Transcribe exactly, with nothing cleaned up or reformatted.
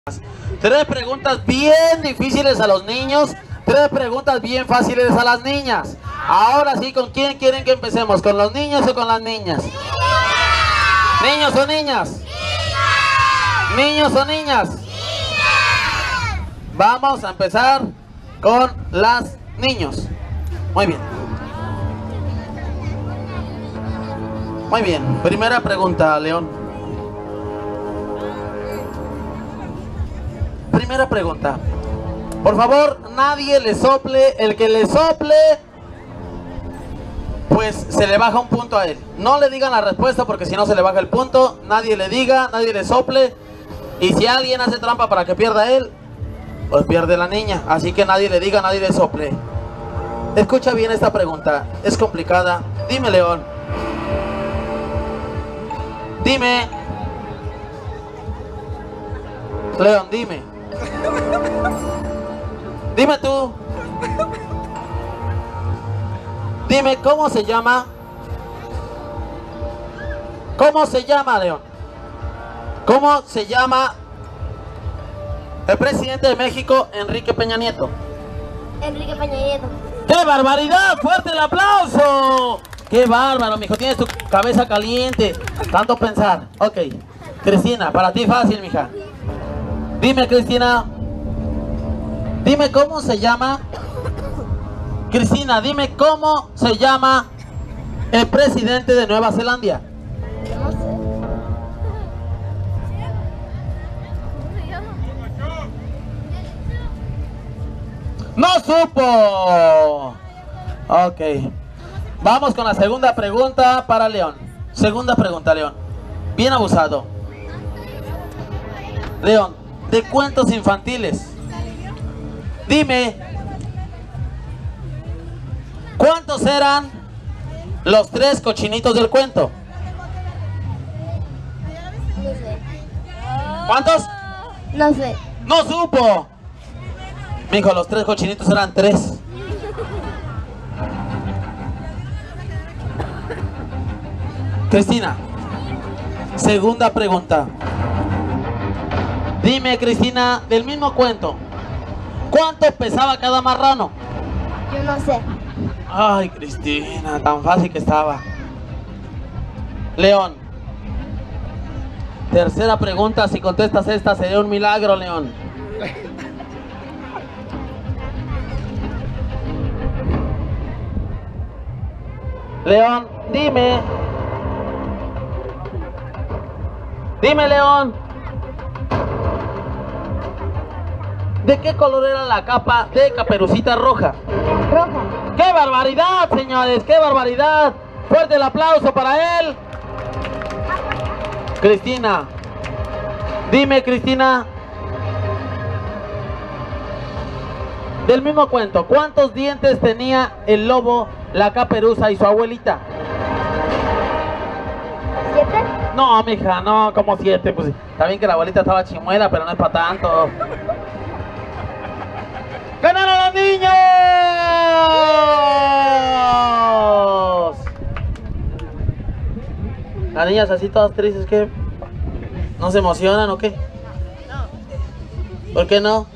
Tres preguntas bien difíciles a los niños, tres preguntas bien fáciles a las niñas. Ahora sí, ¿con quién quieren que empecemos? ¿Con los niños o con las niñas? ¿Niños o niñas? ¿Niños o niñas? Vamos a empezar con las niños. Muy bien. Muy bien, primera pregunta, León. Primera pregunta. Por favor, nadie le sople. El que le sople, pues se le baja un punto a él. No le digan la respuesta porque si no se le baja el punto. Nadie le diga, nadie le sople. Y si alguien hace trampa para que pierda él, pues pierde la niña. Así que nadie le diga, nadie le sople. Escucha bien esta pregunta. Es complicada. Dime, León. Dime. León, dime. Dime tú. Dime, ¿cómo se llama? ¿Cómo se llama, León? ¿Cómo se llama el presidente de México, Enrique Peña Nieto? Enrique Peña Nieto. ¡Qué barbaridad! ¡Fuerte el aplauso! ¡Qué bárbaro, mijo! Tienes tu cabeza caliente. Tanto pensar. Ok. Cristina, para ti fácil, mija. Dime, Cristina. Dime cómo se llama. Cristina, dime cómo se llama el presidente de Nueva Zelanda. No sé. ¡No supo! Ok. Vamos con la segunda pregunta para León. Segunda pregunta, León. Bien abusado. León, de cuentos infantiles. Dime, ¿cuántos eran los tres cochinitos del cuento? No sé. ¿Cuántos? No sé. ¡No supo! Mijo, los tres cochinitos eran tres. Cristina, segunda pregunta. Dime, Cristina, del mismo cuento, ¿cuánto pesaba cada marrano? Yo no sé. Ay, Cristina, tan fácil que estaba. León. Tercera pregunta, si contestas esta sería un milagro, León. León, dime. Dime, León. ¿De qué color era la capa de Caperucita Roja? Roja. ¡Qué barbaridad, señores! ¡Qué barbaridad! ¡Fuerte el aplauso para él! Cristina. Dime, Cristina. Del mismo cuento, ¿cuántos dientes tenía el lobo, la caperuza y su abuelita? ¿Siete? No, mija, no, como siete. Pues está bien que la abuelita estaba chimuela, pero no es para tanto. ¡Ganaron los niños! Las niñas así todas tristes, ¿qué? ¿No se emocionan o qué? ¿Por qué no?